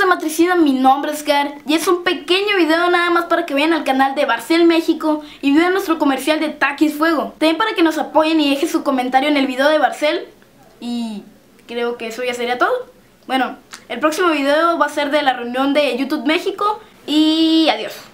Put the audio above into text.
Matricida? Mi nombre es Gar y es un pequeño video nada más para que vean al canal de Barcel México y vean nuestro comercial de Takis Fuego. También para que nos apoyen y dejen su comentario en el video de Barcel. Y creo que eso ya sería todo. Bueno, el próximo video va a ser de la reunión de YouTube México y adiós.